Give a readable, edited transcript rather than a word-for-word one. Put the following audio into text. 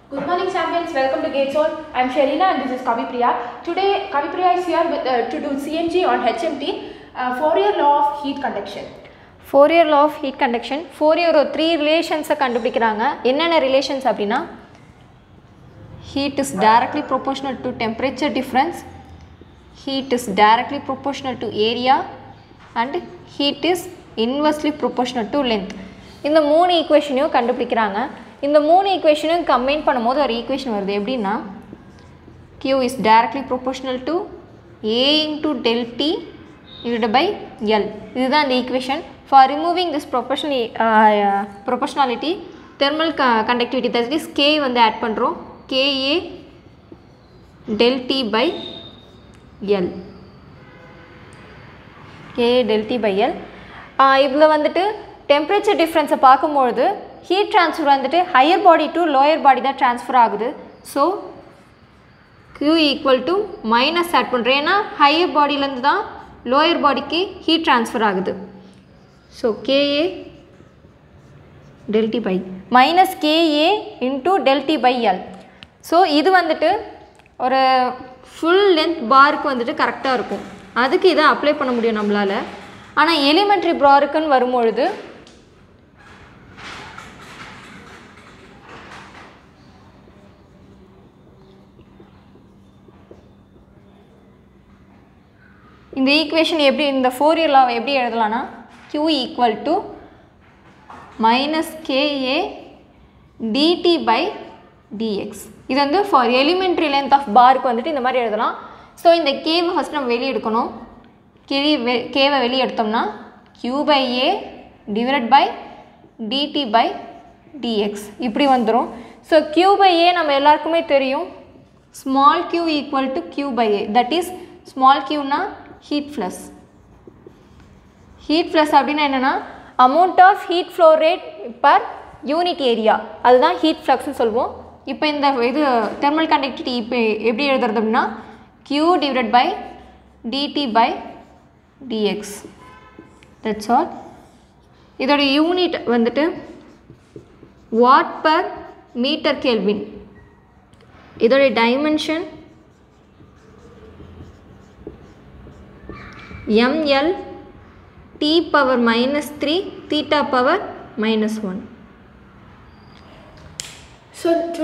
Good morning champions, welcome to Gatesol. I am Sharina and this is Kavipriya. Today Kavipriya is here to do CNG on HMT, Fourier law of heat conduction. Fourier law of heat conduction. Fourier ஒரு 3 relations கண்டுபிடிக்கிறாங்க. என்னென்ன relations அப்படினா heat is directly proportional to temperature difference, heat is directly proportional to area and heat is inversely proportional to length. இந்த மூணு ஈக்குவேஷனையும் கண்டுபிடிக்கிறாங்க. இந்த மூணு ஈக்குவேஷனையும் combine பண்ணும்போது ஒரு ஈக்குவேஷன் வருது. எப்படின்னா Q is directly proportional to A into del T divided by L. இதுதான் இந்த equation. For removing this proportionality, thermal conductivity, that is K வந்து ஆட் பண்ணுறோம். KA del T by L. KA del T by L. இதில் வந்துட்டு temperature டிஃப்ரென்ஸை பார்க்கும்பொழுது heat transfer வந்துட்டு higher body to lower body தான் ட்ரான்ஸ்ஃபர் ஆகுது. So Q equal to minus add பண்ணுறேன், ஏன்னா ஹையர் பாடியிலேருந்து தான் லோயர் பாடிக்கு ஹீட் ட்ரான்ஸ்ஃபர் ஆகுது. ஸோ KA del T by minus KA into del T by L. So இது வந்துட்டு ஒரு ஃபுல் லென்த் பாருக்கு வந்துட்டு கரெக்டாக இருக்கும். அதுக்கு இதை அப்ளை பண்ண முடியும் நம்மளால். ஆனால் எலிமெண்ட்ரி பாருக்குன்னு வரும்பொழுது இந்த ஈக்குவேஷன் எப்படி, இந்த ஃபோரியர் லாவை எப்படி எழுதலாம்னா Q equal to minus KA dt by dx. இது வந்து ஃபார் எலிமெண்ட்ரி லென்த் ஆஃப் பாருக்கு வந்துட்டு இந்த மாதிரி எழுதலாம். ஸோ இந்த கேவை ஃபஸ்ட் நம்ம வெளியே எடுக்கணும். கேவை வெளியே எடுத்தோம்னா Q by A divide by dt by dx இப்படி வந்துடும். ஸோ Q by A நம்ம எல்லாருக்குமே தெரியும், small q equal to Q by A, that is small qனா ஹீட் ஃப்ளக்ஸ். ஹீட் ஃப்ளக்ஸ் அப்படின்னா என்னென்னா amount of heat flow rate per unit area, அதுதான் heat ஃப்ளக்ஸ்னு சொல்லுவோம். இப்போ இந்த இது தெர்மல் கண்டக்டிவிட்டி இப்போ எப்படி எழுதுறது அப்படின்னா Q divide by dt by dx, that's all. இதோட யூனிட் வந்துட்டு வாட் பர் மீட்டர் கெல்வின். இதோட dimension ml t power minus 3 theta power minus 1. So